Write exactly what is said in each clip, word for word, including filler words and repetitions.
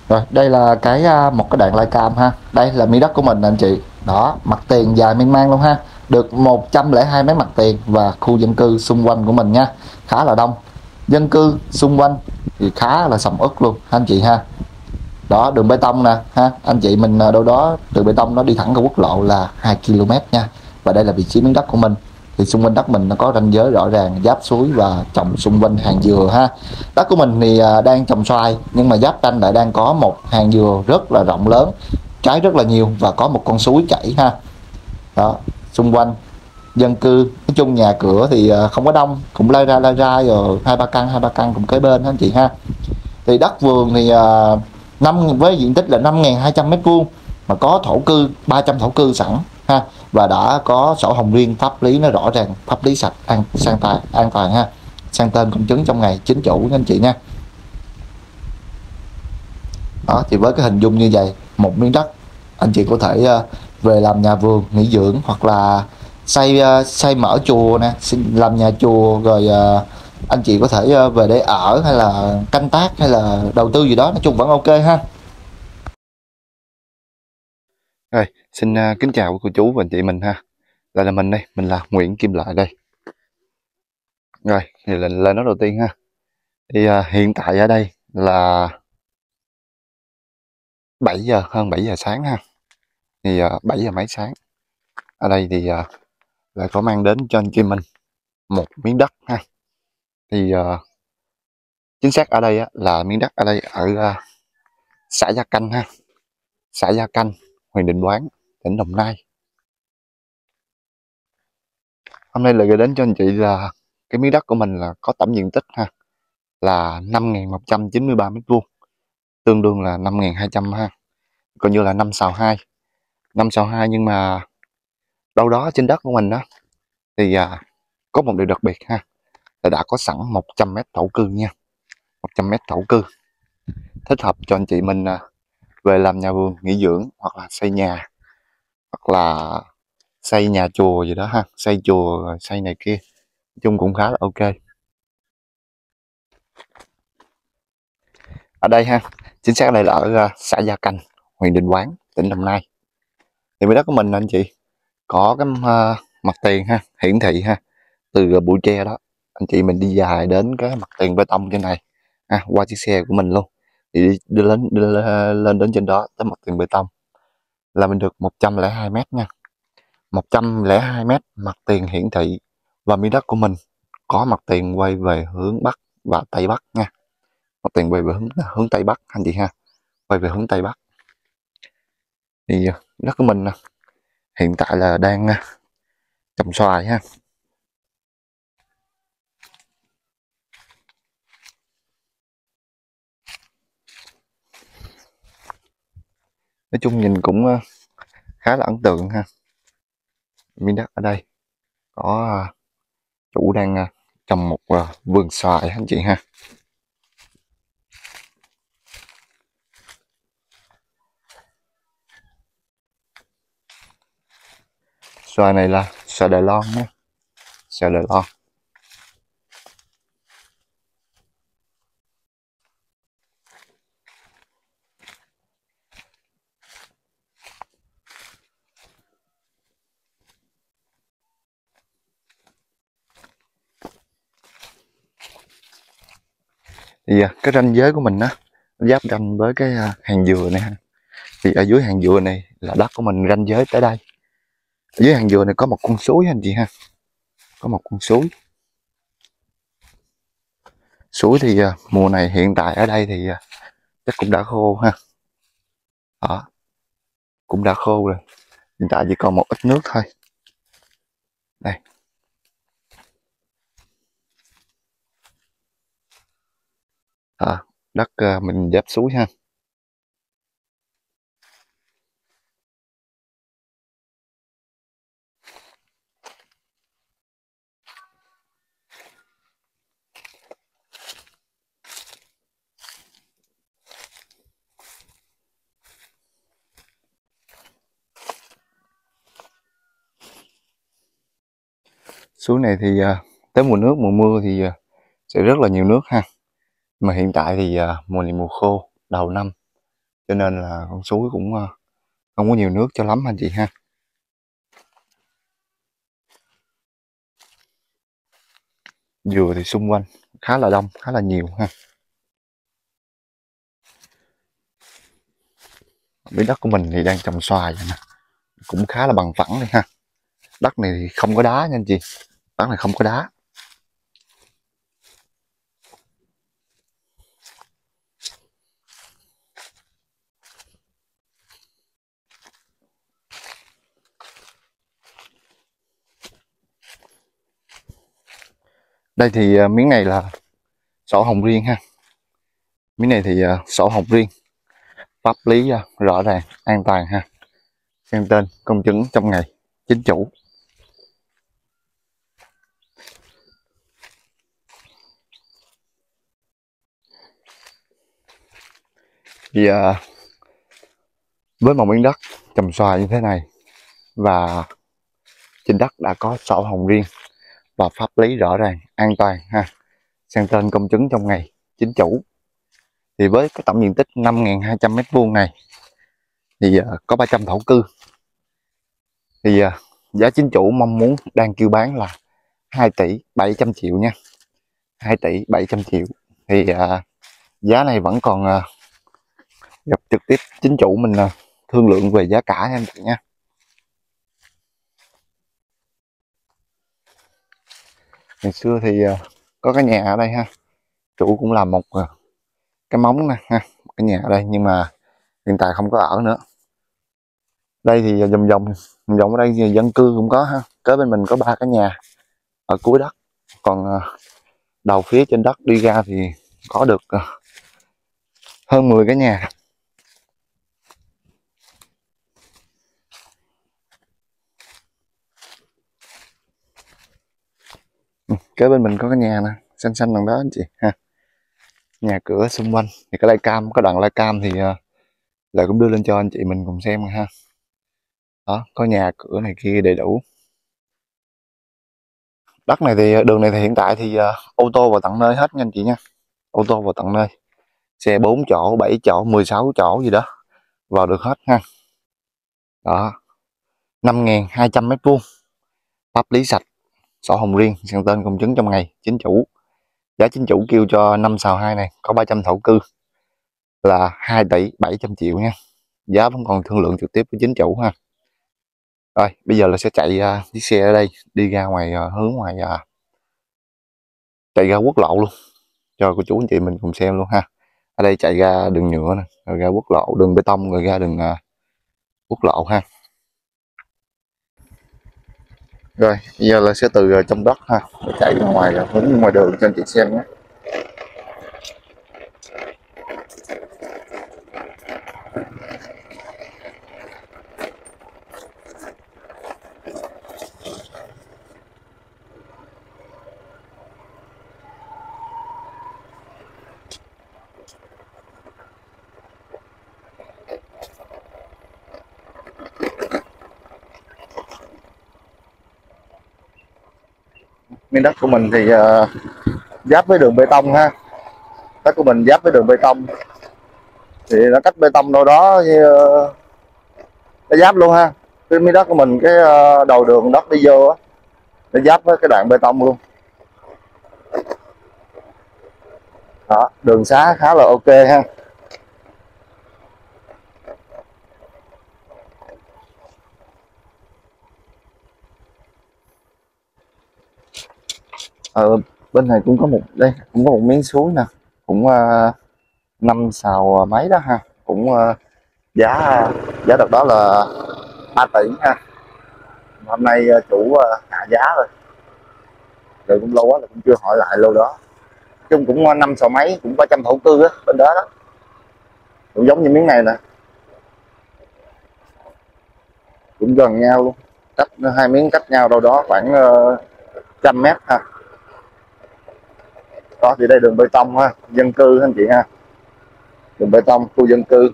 Rồi, đây là cái à, một cái đoạn live cam ha. Đây là miếng đất của mình anh chị. Đó, mặt tiền dài mênh mang luôn ha. Được một trăm lẻ hai mét mặt tiền và khu dân cư xung quanh của mình nha. Khá là đông. Dân cư xung quanh thì khá là sầm uất luôn anh chị ha. Đó, đường bê tông nè ha. Anh chị mình à, đâu đó đường bê tông nó đi thẳng qua quốc lộ là hai ki lô mét nha. Và đây là vị trí miếng đất của mình. Thì xung quanh đất mình nó có ranh giới rõ ràng, giáp suối và trồng xung quanh hàng dừa ha. Đất của mình thì à, đang trồng xoài, nhưng mà giáp ranh lại đang có một hàng dừa rất là rộng lớn, trái rất là nhiều và có một con suối chảy ha. Đó, xung quanh dân cư, nói chung nhà cửa thì à, không có đông, cũng lai ra lai ra rồi hai ba căn hai ba căn cũng kế bên anh chị ha. Thì đất vườn thì à, năm với diện tích là năm nghìn hai trăm mét vuông mà có thổ cư ba trăm thổ cư sẵn ha, và đã có sổ hồng riêng, pháp lý nó rõ ràng, pháp lý sạch, an sang tài an toàn ha, sang tên công chứng trong ngày chính chủ anh chị nha. Đó thì với cái hình dung như vậy, một miếng đất anh chị có thể uh, về làm nhà vườn nghỉ dưỡng, hoặc là xây uh, xây mở chùa nè, làm nhà chùa, rồi uh, anh chị có thể uh, về để ở, hay là canh tác, hay là đầu tư gì đó, nói chung vẫn ok ha. Rồi, xin uh, kính chào cô chú và anh chị mình ha. Lại là mình đây, mình là Nguyễn Kim Lợi đây. Rồi, thì lên lên nói đầu tiên ha. Thì uh, hiện tại ở đây là bảy giờ, hơn bảy giờ sáng ha. Thì uh, bảy giờ mấy sáng. Ở đây thì uh, lại có mang đến cho anh Kim mình một miếng đất ha. Thì uh, chính xác ở đây á, là miếng đất ở đây ở uh, xã Gia Canh ha. Xã Gia Canh, huyện Định Quán, tỉnh Đồng Nai. Hôm nay lại gửi đến cho anh chị là cái miếng đất của mình là có tổng diện tích ha, là năm nghìn một trăm chín mươi ba mét vuông, tương đương là năm nghìn hai trăm ha, coi như là năm xào hai, năm xào hai. Nhưng mà đâu đó trên đất của mình đó thì à, có một điều đặc biệt ha, là đã có sẵn một trăm mét thổ cư nha, một trăm mét thổ cư thích hợp cho anh chị mình à, về làm nhà vườn nghỉ dưỡng, hoặc là xây nhà, hoặc là xây nhà chùa gì đó ha, xây chùa xây này kia, nói chung cũng khá là ok. Ở đây ha, chính xác đây là ở uh, xã Gia Canh, huyện Định Quán, tỉnh Đồng Nai. Thì miếng đất của mình anh chị có cái uh, mặt tiền ha, hiển thị ha, từ uh, bụi tre đó anh chị mình đi dài đến cái mặt tiền bê tông trên này ha, qua chiếc xe của mình luôn, thì đi, đi lên đi lên đến trên đó tới mặt tiền bê tông là mình được một trăm lẻ hai mét nha, một trăm lẻ hai mét mặt tiền hiển thị. Và miếng đất của mình có mặt tiền quay về hướng bắc và tây bắc nha, mặt tiền quay về hướng hướng tây bắc anh chị ha, quay về hướng tây bắc. Thì đất của mình hiện tại là đang trồng xoài ha. Nói chung nhìn cũng khá là ấn tượng ha. Miếng đất ở đây có chủ đang trồng một vườn xoài anh chị ha. Xoài này là xoài Đài Loan nhé, xoài Đài Loan. Thì cái ranh giới của mình á, giáp ranh với cái hàng dừa này ha. Thì ở dưới hàng dừa này là đất của mình ranh giới tới đây. Ở dưới hàng dừa này có một con suối anh chị ha, có một con suối. Suối thì uh, mùa này hiện tại ở đây thì uh, chắc cũng đã khô ha. Đó, cũng đã khô rồi, hiện tại chỉ còn một ít nước thôi. Đây, à, đất uh, mình giáp suối ha. Suối này thì uh, tới mùa nước, mùa mưa thì uh, sẽ rất là nhiều nước ha. Mà hiện tại thì uh, mùa này mùa khô đầu năm, cho nên là con suối cũng uh, không có nhiều nước cho lắm anh chị ha. Dừa thì xung quanh khá là đông, khá là nhiều ha. Miếng đất của mình thì đang trồng xoài vậy nè, cũng khá là bằng phẳng đây ha. Đất này thì không có đá nha anh chị, đất này không có đá. Đây thì uh, miếng này là sổ hồng riêng ha. Miếng này thì uh, sổ hồng riêng, pháp lý uh, rõ ràng, an toàn ha. Sang tên, công chứng trong ngày, chính chủ. Thì uh, với một miếng đất trồng xoài như thế này và trên đất đã có sổ hồng riêng và pháp lý rõ ràng, an toàn ha, sang tên công chứng trong ngày, chính chủ, thì với cái tổng diện tích năm nghìn hai trăm mét vuông này thì uh, có ba trăm thổ cư, thì uh, giá chính chủ mong muốn đang kêu bán là hai tỷ bảy trăm triệu nha, hai tỷ bảy trăm triệu. Thì uh, giá này vẫn còn uh, gặp trực tiếp chính chủ mình uh, thương lượng về giá cả nha anh chị nha. Ngày xưa thì uh, có cái nhà ở đây ha, chủ cũng làm một uh, cái móng nè ha, một cái nhà ở đây, nhưng mà hiện tại không có ở nữa. Đây thì vòng vòng vòng ở đây thì dân cư cũng có ha, kế bên mình có ba cái nhà ở cuối đất, còn uh, đầu phía trên đất đi ra thì có được uh, hơn mười cái nhà. Ừ, kế bên mình có cái nhà nè, xanh xanh đằng đó anh chị ha. Nhà cửa xung quanh thì cái lai cam, có đoạn lai cam thì uh, lại cũng đưa lên cho anh chị mình cùng xem ha. Đó, có nhà cửa này kia đầy đủ. Đất này thì đường này thì hiện tại thì uh, ô tô vào tận nơi hết nha anh chị nha, ô tô vào tận nơi, xe bốn chỗ, bảy chỗ, mười sáu chỗ gì đó vào được hết ha. Đó, năm nghìn hai trăm mét vuông, pháp lý sạch, sổ hồng riêng, sang tên công chứng trong ngày, chính chủ. Giá chính chủ kêu cho năm xào hai này có ba trăm thổ cư là hai tỷ bảy trăm triệu nha. Giá vẫn còn thương lượng trực tiếp với chính chủ ha. Rồi bây giờ là sẽ chạy uh, chiếc xe ở đây đi ra ngoài uh, hướng ngoài uh, chạy ra quốc lộ luôn cho cô chú anh chị mình cùng xem luôn ha. Ở đây chạy ra đường nhựa nè, rồi ra quốc lộ, đường bê tông, rồi ra đường uh, quốc lộ ha. Rồi bây giờ là sẽ từ uh, trong đất ha chạy ra ngoài uh, hướng ngoài đường cho anh chị xem nhé. Miếng đất của mình thì uh, giáp với đường bê tông ha, đất của mình giáp với đường bê tông thì nó cách bê tông đâu đó uh, nó giáp luôn ha. Cái miếng đất của mình, cái uh, đầu đường đất đi vô á, nó giáp với cái đoạn bê tông luôn. Đó, đường xá khá là ok ha. Ờ, bên này cũng có một, đây cũng có một miếng suối nè, cũng uh, năm xào mấy đó ha, cũng uh, giá giá đợt đó là ba tỷ ha. Hôm nay uh, chủ uh, hạ giá rồi, rồi cũng lâu quá là cũng chưa hỏi lại lâu đó. Chung cũng uh, năm xào mấy, cũng ba trăm thổ cư á bên đó đó, cũng giống như miếng này nè, cũng gần nhau luôn, cách hai miếng cách nhau đâu đó khoảng uh, trăm mét ha. Đó thì đây đường bê tông ha, dân cư anh chị ha, đường bê tông khu dân cư.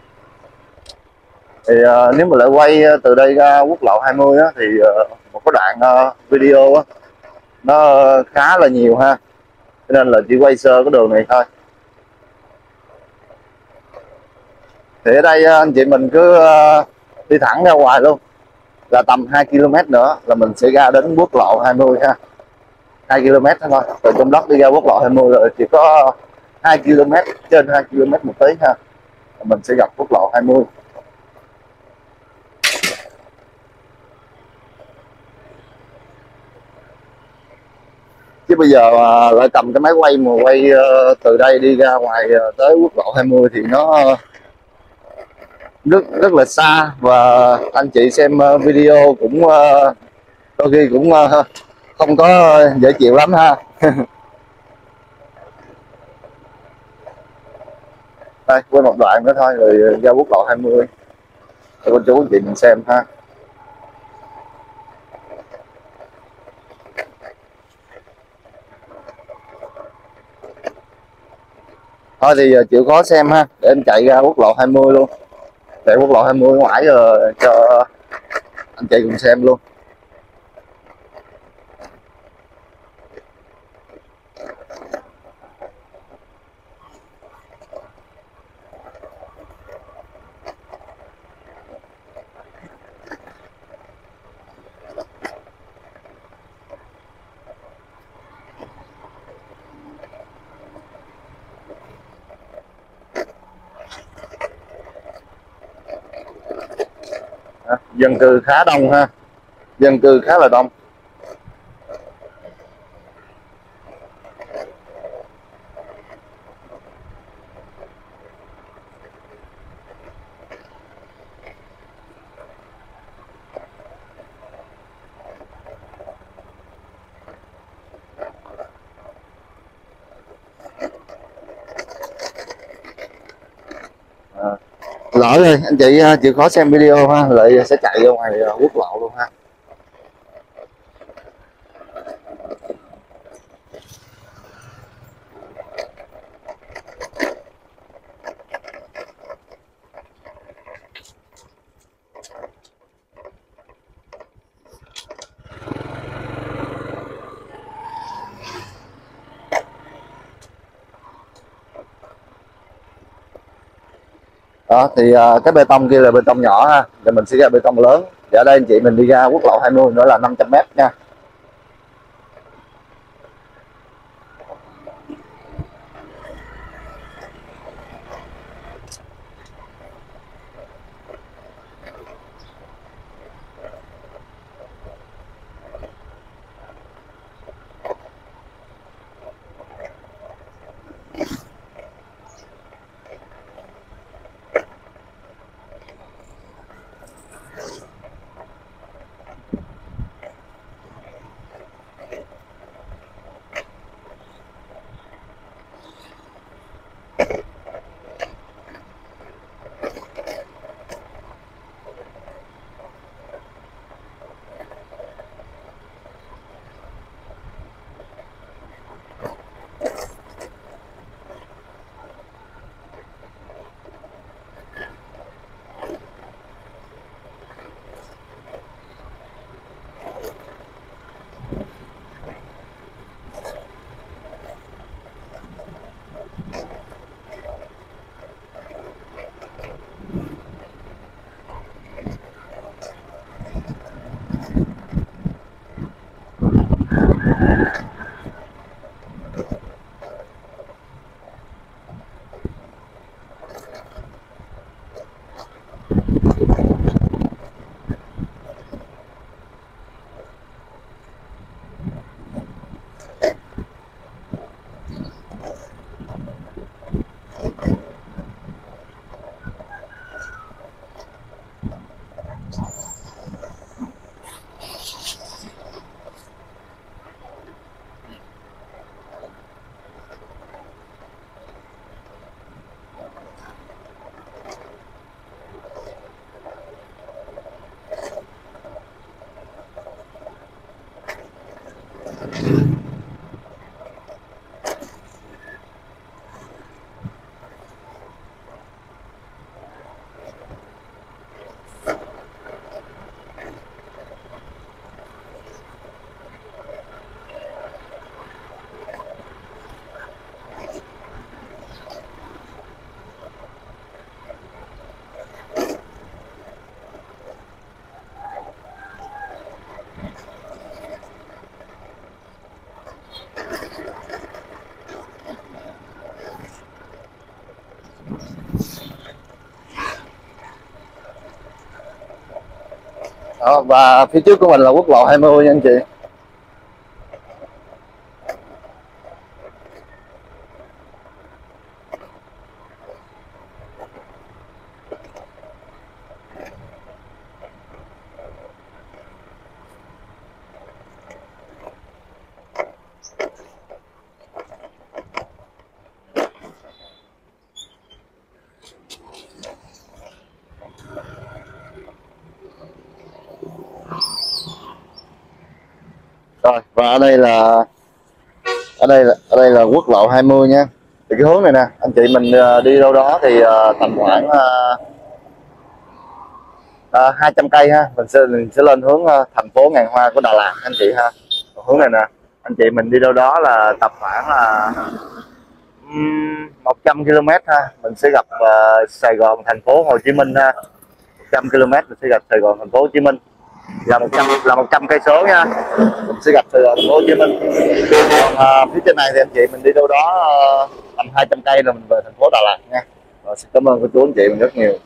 Thì uh, nếu mà lại quay từ đây ra quốc lộ hai mươi á, thì uh, một cái đoạn đoạn uh, video á, nó khá là nhiều ha, cho nên là chỉ quay sơ cái đường này thôi. Thì ở đây anh chị mình cứ uh, đi thẳng ra ngoài luôn, là tầm hai ki lô mét nữa là mình sẽ ra đến quốc lộ hai mươi ha. hai ki lô mét thôi, từ trong đất đi ra quốc lộ hai mươi rồi chỉ có hai ki lô mét, trên hai ki lô mét một tí ha, mình sẽ gặp quốc lộ hai mươi. Chứ bây giờ mà lại cầm cái máy quay mà quay uh, từ đây đi ra ngoài uh, tới quốc lộ hai mươi thì nó rất rất là xa, và anh chị xem uh, video cũng uh, đôi khi cũng uh, không có dễ chịu lắm ha. Đây, quay một đoạn nữa thôi rồi ra quốc lộ hai mươi để cô chú anh chị mình xem ha. Thôi thì chịu khó xem ha, để em chạy ra quốc lộ hai mươi luôn, để quốc lộ hai mươi ngoài rồi cho anh chị cùng xem luôn. Dân cư khá đông ha, dân cư khá là đông. À, lỡ rồi anh chị chịu khó xem video ha, lại sẽ chạy ra ngoài quốc lộ luôn ha. Đó thì uh, cái bê tông kia là bê tông nhỏ ha, để mình sẽ ra bê tông lớn. Và ở đây anh chị mình đi ra quốc lộ hai mươi nữa là năm trăm mét nha. Đó, và phía trước của mình là quốc lộ hai mươi nha anh chị. Rồi, và ở đây là ở đây là ở đây là quốc lộ hai mươi nha. Thì cái hướng này nè anh chị, mình đi đâu đó thì tầm khoảng uh, hai trăm cây ha, mình sẽ mình sẽ lên hướng thành phố ngàn hoa của Đà Lạt anh chị ha. Hướng này nè anh chị, mình đi đâu đó là tầm khoảng là um, một trăm ki lô mét ha, mình sẽ gặp uh, Sài Gòn thành phố Hồ Chí Minh ha. một trăm ki lô mét mình sẽ gặp Sài Gòn thành phố Hồ Chí Minh, là một trăm là một trăm cây số nha, mình sẽ gặp Sài Gòn thành phố Hồ Chí Minh. Còn uh, phía trên này thì anh chị mình đi đâu đó uh, tầm hai trăm cây là mình về thành phố Đà Lạt nha. Rồi, xin cảm ơn cô chú anh chị mình rất nhiều.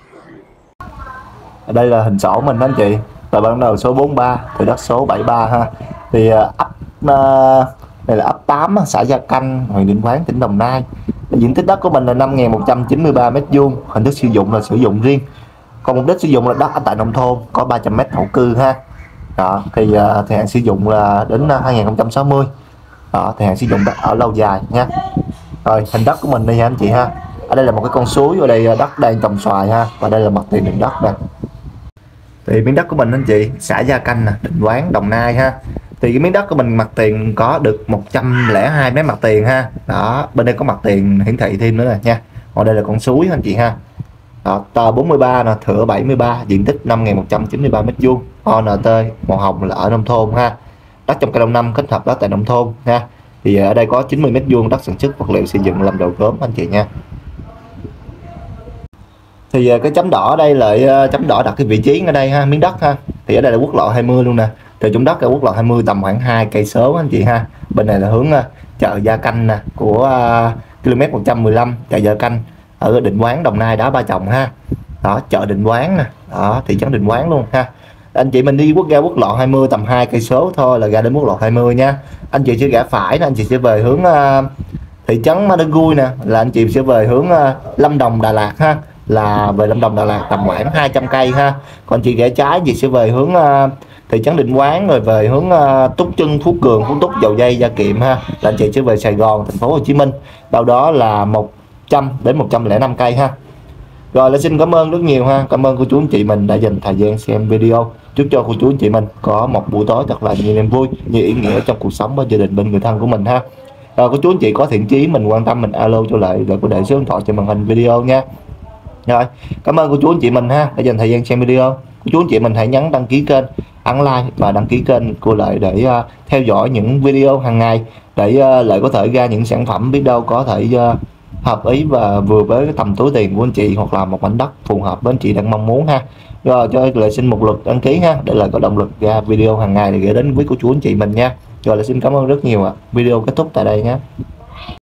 Ở đây là hình sổ mình đó anh chị, và ban đầu số bốn mươi ba, thì đất số bảy mươi ba ha. Thì ấp uh, đây là ấp tám, xã Gia Canh, huyện Định Quán, tỉnh Đồng Nai. Diện tích đất của mình là năm nghìn một trăm chín mươi ba mét vuông, hình thức sử dụng là sử dụng riêng. Còn mục đích sử dụng là đất ở tại nông thôn, có ba trăm mét thổ cư ha. Đó, thì uh, thời hạn sử dụng là đến uh, hai nghìn không trăm sáu mươi. Đó, thời hạn sử dụng đất ở lâu dài nha. Rồi, hình đất của mình đây nha anh chị ha. Ở đây là một cái con suối, ở đây đất đang trồng xoài ha, và đây là mặt tiền đường đất nè. Thì miếng đất của mình anh chị, xã Gia Canh nè, Định Quán, Đồng Nai ha. Thì cái miếng đất của mình mặt tiền có được một trăm lẻ hai mét mặt tiền ha. Đó, bên đây có mặt tiền hiển thị thêm nữa nè nha. Còn đây là con suối anh chị ha. Đó, tờ bốn mươi ba nè, thửa bảy mươi ba, diện tích năm nghìn một trăm chín mươi ba mét vuông, o en tê, màu hồng là ở nông thôn ha. Đất trong cây đông năm kết hợp đất tại nông thôn ha. Thì ở đây có chín mươi mét vuông đất sản xuất vật liệu xây dựng làm đồ gốm anh chị nha. Thì cái chấm đỏ ở đây là chấm đỏ đặt cái vị trí ở đây ha, miếng đất ha. Thì ở đây là quốc lộ hai mươi luôn nè. Thì trong đất là quốc lộ hai mươi tầm khoảng hai cây số anh chị ha. Bên này là hướng chợ Gia Canh nè, của uh, km một trăm mười lăm, chợ Gia Canh ở Định Quán, Đồng Nai, Đá Ba Chồng ha. Đó, chợ Định Quán nè, đó, thị trấn Định Quán luôn ha. Anh chị mình đi quốc ra quốc lộ hai mươi tầm hai cây số thôi là ra đến quốc lộ hai mươi nha. Anh chị sẽ rẽ phải nè, anh chị sẽ về hướng uh, thị trấn Madagui nè, là anh chị sẽ về hướng uh, Lâm Đồng, Đà Lạt ha. Là về Lâm Đồng, Đà Lạt tầm khoảng hai trăm cây ha. Còn chị rẽ trái chị sẽ về hướng uh, thị trấn Định Quán, rồi về hướng uh, Túc Trưng, Phú Cường, Phú Túc, Dầu Dây, Gia Kiệm ha. Là anh chị sẽ về Sài Gòn, thành phố Hồ Chí Minh. Đâu đó là một trăm đến một trăm lẻ năm cây ha. Rồi là xin cảm ơn rất nhiều ha. Cảm ơn cô chú anh chị mình đã dành thời gian xem video. Chúc cho cô chú anh chị mình có một buổi tối thật là nhiều niềm vui, nhiều ý nghĩa trong cuộc sống, bên gia đình, bên người thân của mình ha. Rồi cô chú anh chị có thiện chí mình quan tâm mình alo cho lại, rồi có để số điện thoại trên màn hình video nha. Rồi, cảm ơn cô chú anh chị mình ha đã dành thời gian xem video. Cô chú anh chị mình hãy nhấn đăng ký kênh, ấn like và đăng ký kênh của Lợi để uh, theo dõi những video hàng ngày, để uh, Lợi có thể ra những sản phẩm biết đâu có thể uh, hợp ý và vừa với cái tầm túi tiền của anh chị, hoặc là một mảnh đất phù hợp với anh chị đang mong muốn ha. Rồi cho Lợi xin một lượt đăng ký ha, để Lợi có động lực ra video hàng ngày để gửi đến quý cô chú anh chị mình nha. Rồi Lợi xin cảm ơn rất nhiều ạ. Video kết thúc tại đây nhé.